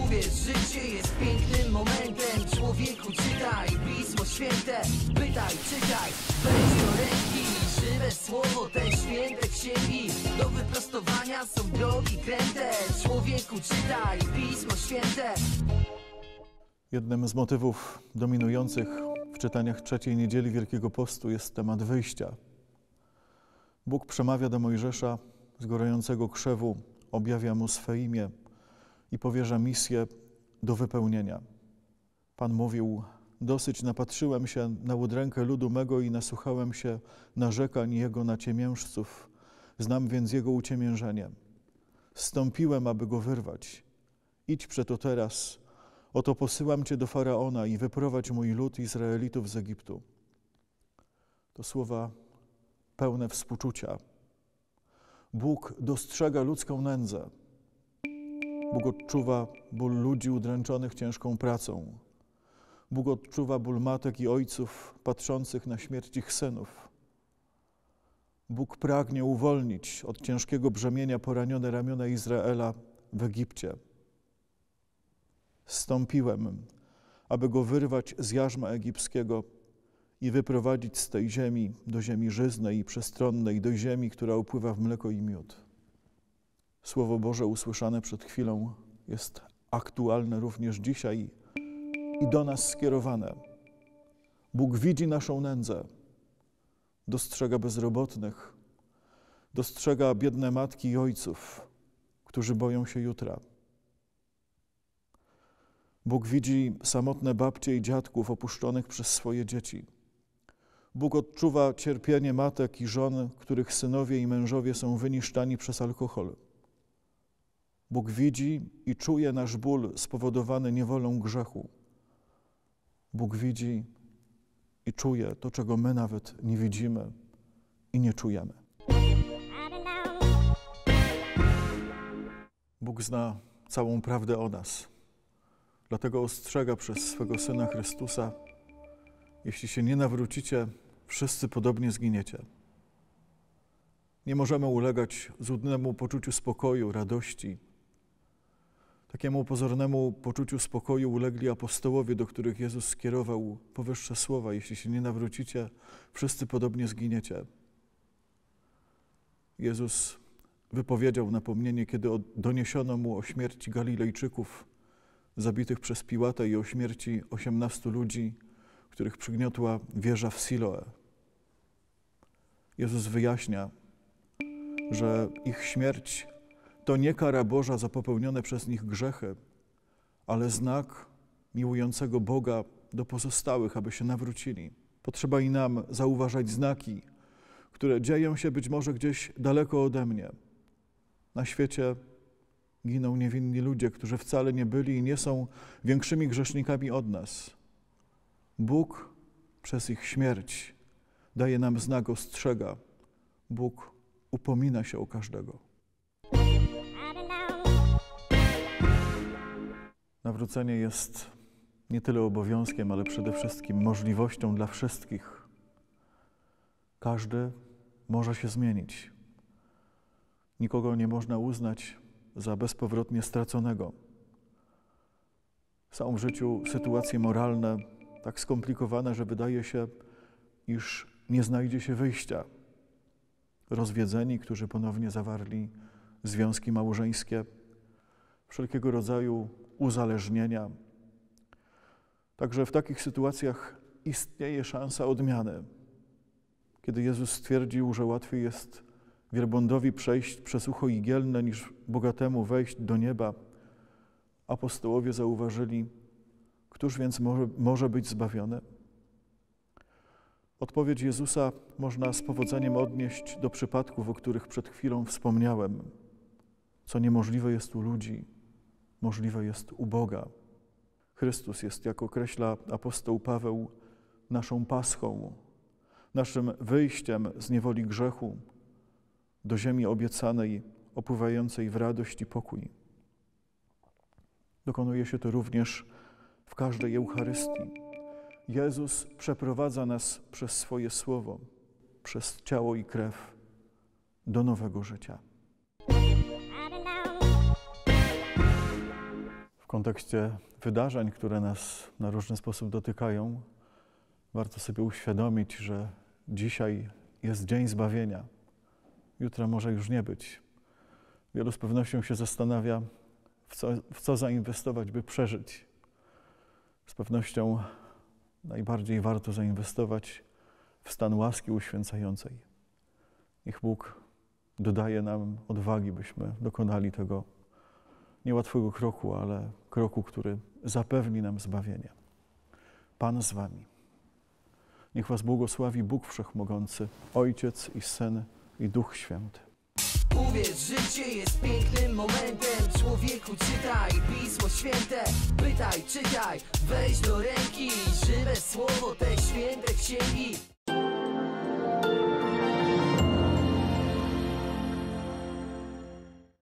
Uwierz, życie jest pięknym momentem. Człowieku, czytaj Pismo Święte. Pytaj, czytaj, weź do ręki. Żywe słowo, te święte księgi. Do wyprostowania są drogi kręte. Człowieku, czytaj Pismo Święte. Jednym z motywów dominujących w czytaniach trzeciej niedzieli Wielkiego Postu jest temat wyjścia. Bóg przemawia do Mojżesza z gorącego krzewu, objawia mu swe imię i powierza misję do wypełnienia. Pan mówił: dosyć napatrzyłem się na udrękę ludu mego i nasłuchałem się narzekań jego naciemiężców. Znam więc jego uciemiężenie. Zstąpiłem, aby go wyrwać. Idź przeto teraz, oto posyłam cię do Faraona i wyprowadź mój lud Izraelitów z Egiptu. To słowa pełne współczucia. Bóg dostrzega ludzką nędzę. Bóg odczuwa ból ludzi udręczonych ciężką pracą. Bóg odczuwa ból matek i ojców patrzących na śmierć ich synów. Bóg pragnie uwolnić od ciężkiego brzemienia poranione ramiona Izraela w Egipcie. Zstąpiłem, aby go wyrwać z jarzma egipskiego i wyprowadzić z tej ziemi do ziemi żyznej i przestronnej, do ziemi, która upływa w mleko i miód. Słowo Boże usłyszane przed chwilą jest aktualne również dzisiaj i do nas skierowane. Bóg widzi naszą nędzę, dostrzega bezrobotnych, dostrzega biedne matki i ojców, którzy boją się jutra. Bóg widzi samotne babcie i dziadków opuszczonych przez swoje dzieci. Bóg odczuwa cierpienie matek i żon, których synowie i mężowie są wyniszczani przez alkohol. Bóg widzi i czuje nasz ból spowodowany niewolą grzechu. Bóg widzi i czuje to, czego my nawet nie widzimy i nie czujemy. Bóg zna całą prawdę o nas. Dlatego ostrzega przez swego Syna Chrystusa: jeśli się nie nawrócicie, wszyscy podobnie zginiecie. Nie możemy ulegać złudnemu poczuciu spokoju, radości. Takiemu pozornemu poczuciu spokoju ulegli apostołowie, do których Jezus skierował powyższe słowa: jeśli się nie nawrócicie, wszyscy podobnie zginiecie. Jezus wypowiedział napomnienie, kiedy doniesiono mu o śmierci Galilejczyków zabitych przez Piłata i o śmierci 18 ludzi, których przygniotła wieża w Siloe. Jezus wyjaśnia, że ich śmierć to nie kara Boża za popełnione przez nich grzechy, ale znak miłującego Boga do pozostałych, aby się nawrócili. Potrzeba i nam zauważać znaki, które dzieją się być może gdzieś daleko ode mnie. Na świecie giną niewinni ludzie, którzy wcale nie byli i nie są większymi grzesznikami od nas. Bóg przez ich śmierć daje nam znak, ostrzega. Bóg upomina się o każdego. Nawrócenie jest nie tyle obowiązkiem, ale przede wszystkim możliwością dla wszystkich. Każdy może się zmienić. Nikogo nie można uznać za bezpowrotnie straconego. Są w życiu sytuacje moralne tak skomplikowane, że wydaje się, iż nie znajdzie się wyjścia. Rozwiedzeni, którzy ponownie zawarli związki małżeńskie, wszelkiego rodzaju uzależnienia. Także w takich sytuacjach istnieje szansa odmiany. Kiedy Jezus stwierdził, że łatwiej jest wielbłądowi przejść przez ucho igielne, niż bogatemu wejść do nieba, apostołowie zauważyli: któż więc może być zbawiony? Odpowiedź Jezusa można z powodzeniem odnieść do przypadków, o których przed chwilą wspomniałem. Co niemożliwe jest u ludzi, możliwe jest u Boga. Chrystus jest, jak określa apostoł Paweł, naszą paschą, naszym wyjściem z niewoli grzechu do ziemi obiecanej, opływającej w radość i pokój. Dokonuje się to również w każdej Eucharystii. Jezus przeprowadza nas przez swoje słowo, przez ciało i krew do nowego życia. W kontekście wydarzeń, które nas na różny sposób dotykają, warto sobie uświadomić, że dzisiaj jest dzień zbawienia. Jutra może już nie być. Wielu z pewnością się zastanawia, w co zainwestować, by przeżyć. Z pewnością najbardziej warto zainwestować w stan łaski uświęcającej. Niech Bóg dodaje nam odwagi, byśmy dokonali tego niełatwego kroku, ale kroku, który zapewni nam zbawienie. Pan z wami. Niech was błogosławi Bóg Wszechmogący, Ojciec i Syn i Duch Święty. Uwierz, życie jest pięknym momentem. Człowieku, czytaj Pismo Święte. Pytaj, czytaj, weź do ręki żywe słowo, te święte księgi.